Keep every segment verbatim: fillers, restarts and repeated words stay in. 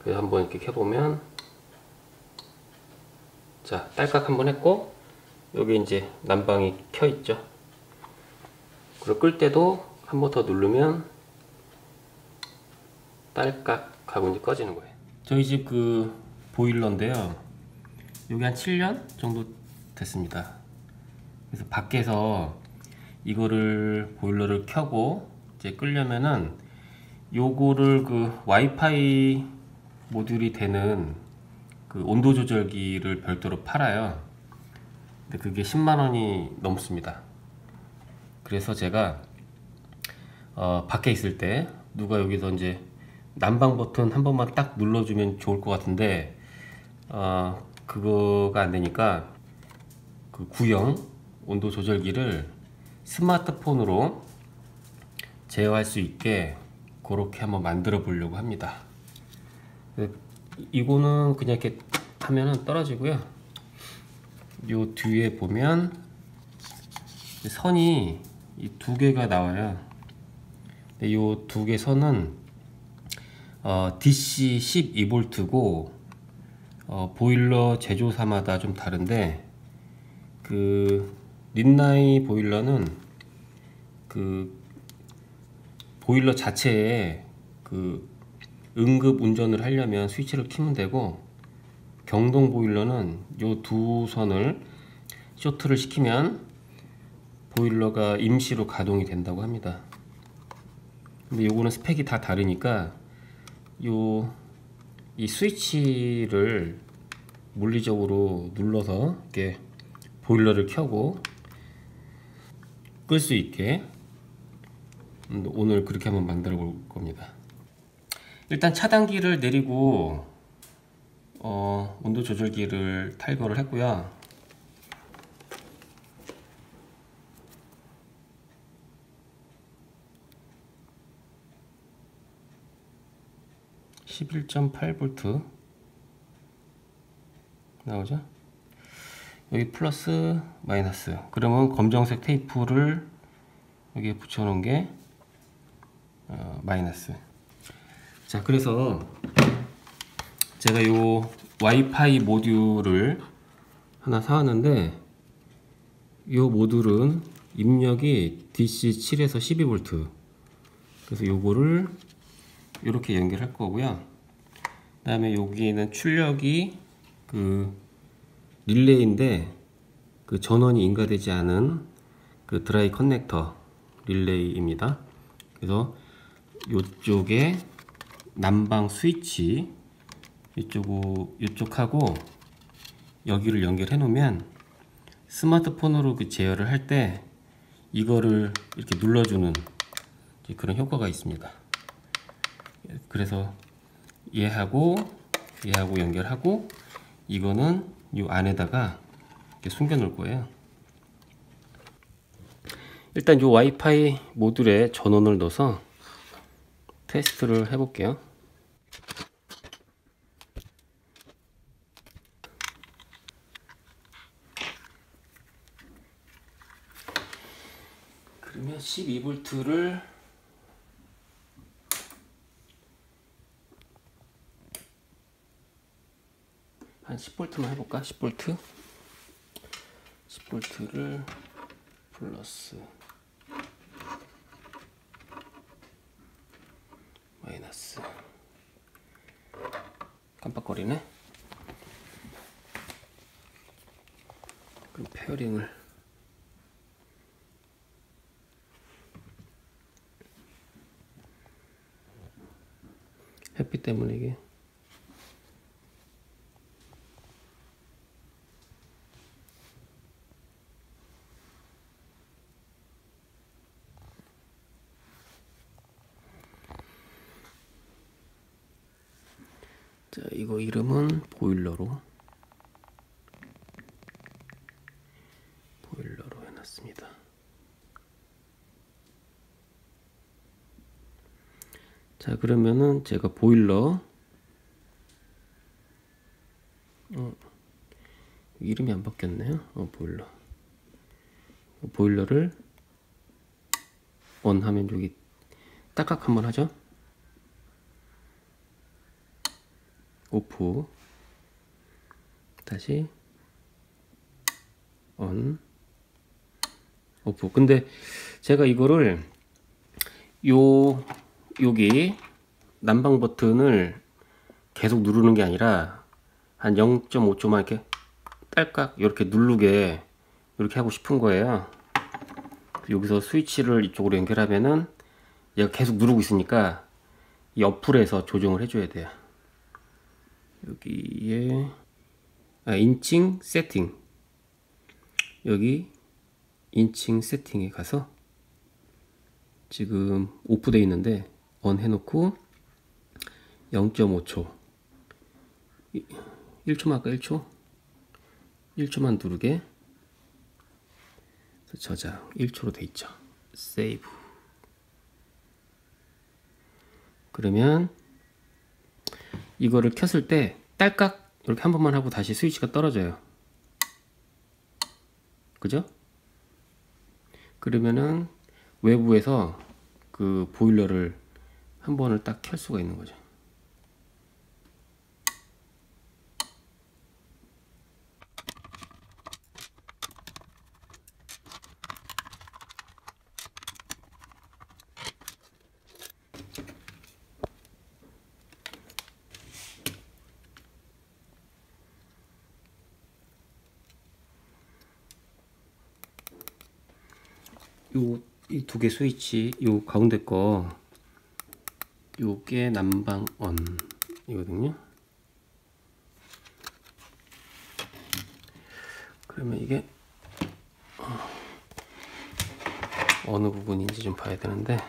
그래서 한번 이렇게 켜보면, 자, 딸깍 한번 했고, 여기 이제 난방이 켜 있죠. 그리고 끌 때도 한 번 더 누르면 딸깍 하고 이제 꺼지는 거예요. 저희 집 그 보일러인데요, 여기 한 칠 년 정도 됐습니다. 그래서 밖에서 이거를 보일러를 켜고 이제 끌려면은 요거를 그 와이파이 모듈이 되는 그 온도 조절기를 별도로 팔아요. 근데 그게 십만 원이 넘습니다. 그래서 제가 어 밖에 있을 때 누가 여기서 이제 난방 버튼 한 번만 딱 눌러주면 좋을 것 같은데, 어 그거가 안 되니까 그 구형 온도 조절기를 스마트폰으로 제어할 수 있게 그렇게 한번 만들어 보려고 합니다. 이거는 그냥 이렇게 하면은 떨어지고요. 요 뒤에 보면 선이 이 두 개가 나와요. 이 두 개 선은 어, 디씨 십이 볼트고 어, 보일러 제조사마다 좀 다른데, 그 린나이 보일러는 그 보일러 자체에 그 응급 운전을 하려면 스위치를 키면 되고, 경동 보일러는 요 두 선을 쇼트를 시키면 보일러가 임시로 가동이 된다고 합니다. 근데 요거는 스펙이 다 다르니까 요 이 스위치를 물리적으로 눌러서 이렇게 보일러를 켜고 끌 수 있게 오늘 그렇게 한번 만들어 볼 겁니다. 일단 차단기를 내리고 어, 온도 조절기를 탈거를 했고요. 십일 점 팔 볼트 나오죠? 여기 플러스 마이너스, 그러면 검정색 테이프를 여기에 붙여 놓은 게 어, 마이너스. 자, 그래서 제가 요 와이파이 모듈을 하나 사왔는데, 요 모듈은 입력이 디씨 칠에서 십이 볼트. 그래서 요거를 이렇게 연결할 거고요. 그 다음에 여기는 출력이 그 릴레이인데, 그 전원이 인가되지 않은 그 드라이 커넥터 릴레이입니다. 그래서 요쪽에 난방 스위치 이쪽, 이쪽하고 여기를 연결해 놓으면 스마트폰으로 그 제어를 할 때 이거를 이렇게 눌러주는 그런 효과가 있습니다. 그래서 얘하고 얘하고 연결하고, 이거는 이 안에다가 이렇게 숨겨 놓을 거예요. 일단 이 와이파이 모듈에 전원을 넣어서 테스트를 해 볼게요. 그러면 십이 볼트를 한 십 볼트만 해볼까? 십 볼트 십 볼트를 플러스 마이너스, 깜빡거리네. 그럼 페어링을 햇빛 때문에 이게 자, 이거 이름은 보일러로 보일러로 해놨습니다. 자, 그러면은 제가 보일러 어, 이름이 안 바뀌었네요. 어, 보일러 보일러를 온 하면 여기 딸깍 한번 하죠. 오프, 다시 on, 오프. 근데 제가 이거를 요 여기 난방 버튼을 계속 누르는 게 아니라 한 영 점 오 초만 이렇게 딸깍 이렇게 누르게 이렇게 하고 싶은 거예요. 여기서 스위치를 이쪽으로 연결하면은 얘가 계속 누르고 있으니까 이 어플에서 조정을 해줘야 돼요. 여기에 아, 인칭 세팅, 여기 인칭 세팅에 가서 지금 오프 되어 있는데 on 해놓고 영 점 오 초, 일 초만 할까? 일 초? 일 초만 누르게 저장, 일 초로 돼 있죠. 세이브. 그러면 이거를 켰을 때 딸깍 이렇게 한 번만 하고 다시 스위치가 떨어져요. 그죠? 그러면은 외부에서 그 보일러를 한 번을 딱 켤 수가 있는 거죠. 요 이 두 개 스위치, 요 가운데 거 요게 난방 on 이거든요. 그러면 이게 어느 부분인지 좀 봐야 되는데,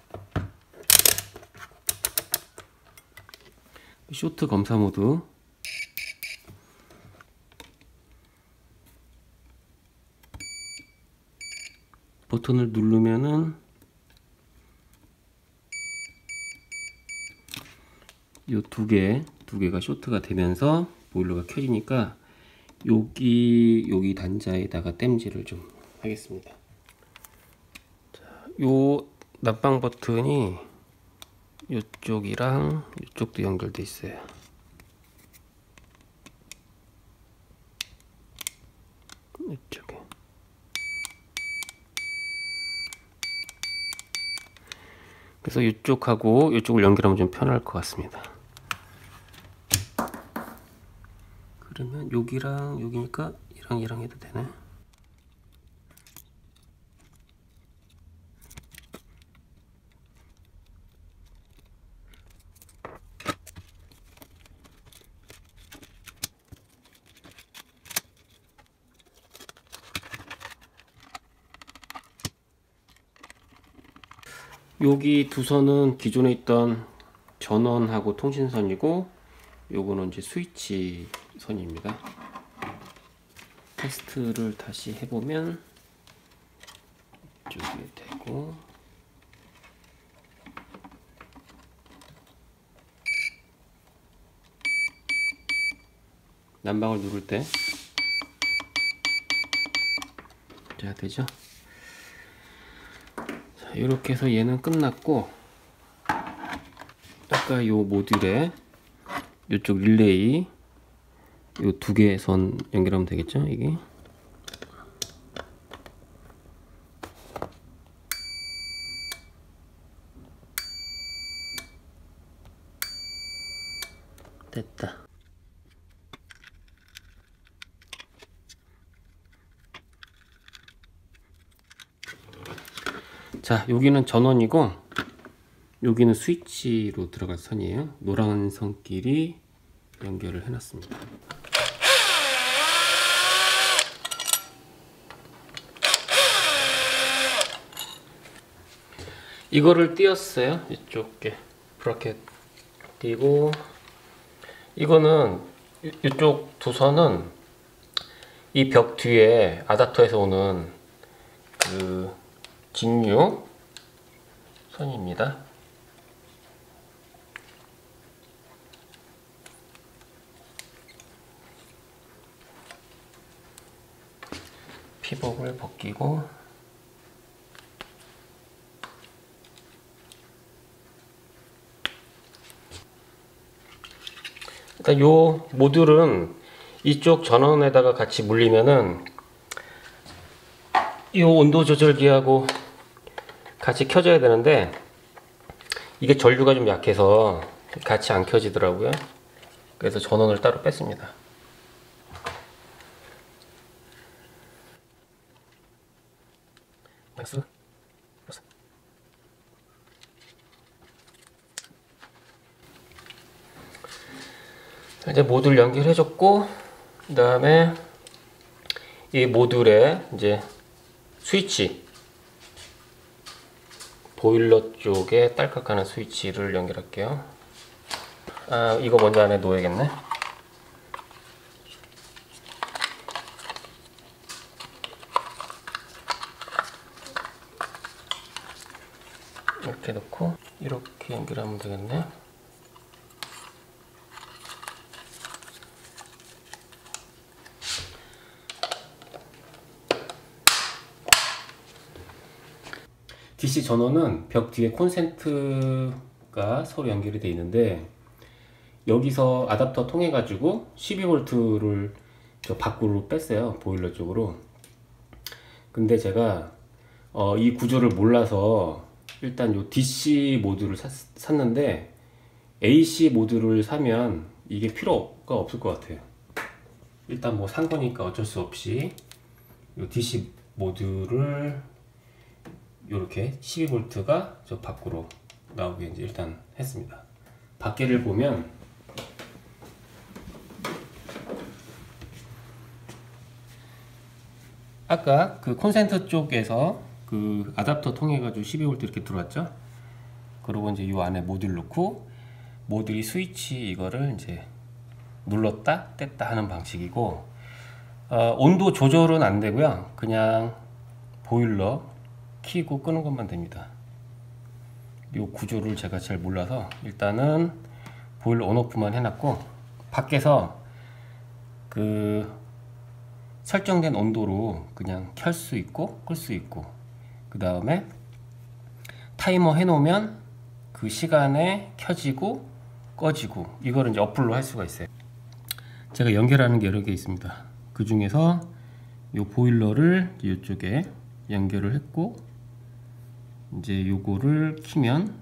쇼트 검사 모드, 버튼을 누르면은 요 두 개, 두 개가 쇼트가 되면서 보일러가 켜지니까 여기 여기 단자에다가 땜질을 좀 하겠습니다. 자, 요 난방 버튼이 이쪽이랑 이쪽도 연결돼 있어요. 이쪽에. 그래서 이쪽하고 이쪽을 연결하면 좀 편할 것 같습니다. 그러면 여기랑 여기니까 이랑 이랑 해도 되네. 여기 두 선은 기존에 있던 전원하고 통신선이고, 요거는 이제 스위치 선입니다. 테스트를 다시 해보면 이쪽에 되고, 난방을 누를 때 자, 되죠? 자, 이렇게 해서 얘는 끝났고, 아까 요 모듈에 이쪽 릴레이 요 두 개 선 연결하면 되겠죠? 이게 됐다. 자, 여기는 전원이고 여기는 스위치로 들어갈 선이에요. 노란 선끼리 연결을 해놨습니다. 이거를 띄었어요. 이쪽에 브라켓 띄고, 이거는 이, 이쪽 두 선은 이 벽 뒤에 아답터에서 오는 그 직류 선입니다. 피복을 벗기고, 일단 요 모듈은 이쪽 전원에다가 같이 물리면은 이 온도 조절기하고 같이 켜져야 되는데 이게 전류가 좀 약해서 같이 안 켜지더라고요. 그래서 전원을 따로 뺐습니다. 이제 모듈 연결해줬고, 그 다음에 이 모듈에 이제 스위치, 보일러 쪽에 딸깍하는 스위치를 연결할게요. 아, 이거 먼저 안에 놓아야겠네. 이렇게 놓고 이렇게 연결하면 되겠네. 디씨 전원은 벽 뒤에 콘센트가 서로 연결이 되어 있는데 여기서 아답터 통해 가지고 십이 볼트를 저 밖으로 뺐어요, 보일러 쪽으로. 근데 제가 어, 이 구조를 몰라서 일단 요 디씨 모듈을 샀, 샀는데 에이씨 모듈을 사면 이게 필요가 없을 것 같아요. 일단 뭐 산 거니까 어쩔 수 없이 요 디씨 모듈을 이렇게 십이 볼트가 저 밖으로 나오게 이제 일단 했습니다. 밖에를 보면 아까 그 콘센트 쪽에서 그 아답터 통해 가지고 십이 볼트 이렇게 들어왔죠. 그리고 이제 이 안에 모듈 넣고 모듈이 스위치 이거를 이제 눌렀다 뗐다 하는 방식이고, 어, 온도 조절은 안 되고요. 그냥 보일러 키고 끄는 것만 됩니다. 이 구조를 제가 잘 몰라서 일단은 보일러 온오프만 해놨고, 밖에서 그 설정된 온도로 그냥 켤 수 있고 끌 수 있고, 그 다음에 타이머 해놓으면 그 시간에 켜지고 꺼지고, 이거를 이제 어플로 할 수가 있어요. 제가 연결하는 게 여러 개 있습니다. 그 중에서 이 보일러를 이쪽에 연결을 했고, 이제 요거를 키면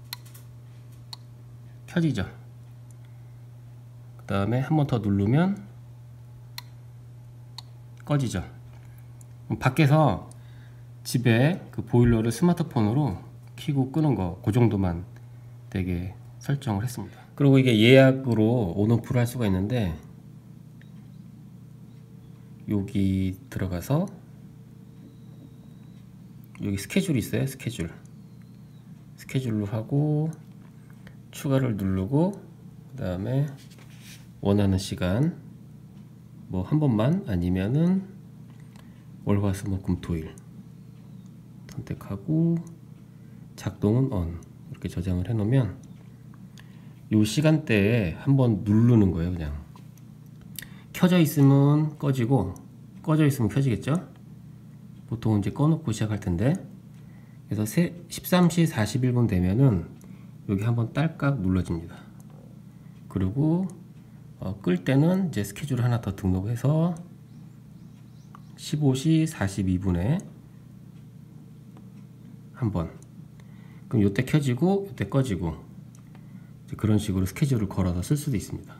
켜지죠. 그 다음에 한 번 더 누르면 꺼지죠. 밖에서 집에 그 보일러를 스마트폰으로 켜고 끄는 거, 그 정도만 되게 설정을 했습니다. 그리고 이게 예약으로 온오프를 할 수가 있는데, 여기 들어가서 여기 스케줄이 있어요. 스케줄 스케줄로 하고 추가를 누르고, 그 다음에 원하는 시간 뭐 한 번만 아니면은 월화수목금토일 선택하고 작동은 on 이렇게 저장을 해 놓으면 요 시간대에 한번 누르는 거예요. 그냥 켜져 있으면 꺼지고 꺼져 있으면 켜지겠죠. 보통 이제 꺼놓고 시작할 텐데, 그래서 십삼 시 사십일 분 되면은 여기 한번 딸깍 눌러집니다. 그리고 어, 끌 때는 이제 스케줄 하나 더 등록해서 십오 시 사십이 분에 한번, 그럼 요때 켜지고 요때 꺼지고 이제 그런 식으로 스케줄을 걸어서 쓸 수도 있습니다.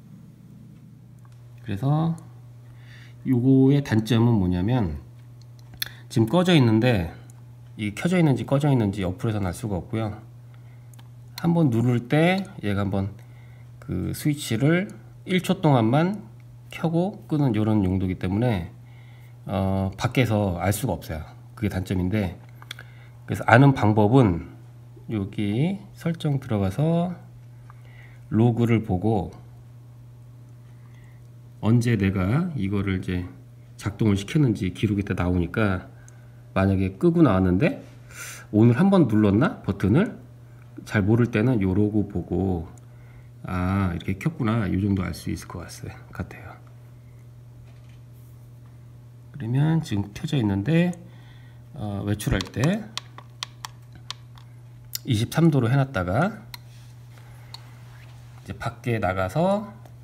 그래서 요거의 단점은 뭐냐면 지금 꺼져 있는데 이 켜져 있는지 꺼져 있는지 어플에서는 알 수가 없고요. 한번 누를 때 얘가 한번 그 스위치를 일 초 동안만 켜고 끄는 이런 용도이기 때문에 어, 밖에서 알 수가 없어요. 그게 단점인데, 그래서 아는 방법은 여기 설정 들어가서 로그를 보고 언제 내가 이거를 이제 작동을 시켰는지 기록이 다 나오니까, 만약에 끄고 나왔는데 오늘 한번 눌렀나 버튼을 잘 모를 때는 요 로고 보고 아 이렇게 켰구나, 요 정도 알 수 있을 것 같아요. 그러면 지금 켜져 있는데 어, 외출할 때 이십삼 도로 해놨다가 이제 밖에 나가서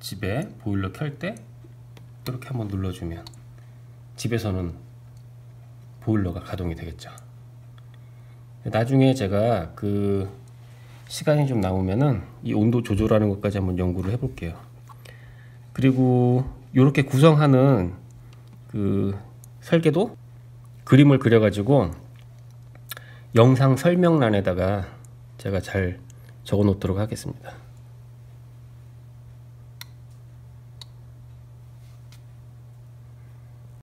집에 보일러 켤 때 이렇게 한번 눌러주면 집에서는 보일러가 가동이 되겠죠. 나중에 제가 그 시간이 좀 남으면은 이 온도 조절하는 것까지 한번 연구를 해 볼게요. 그리고 이렇게 구성하는 그 설계도 그림을 그려 가지고 영상 설명란에다가 제가 잘 적어 놓도록 하겠습니다.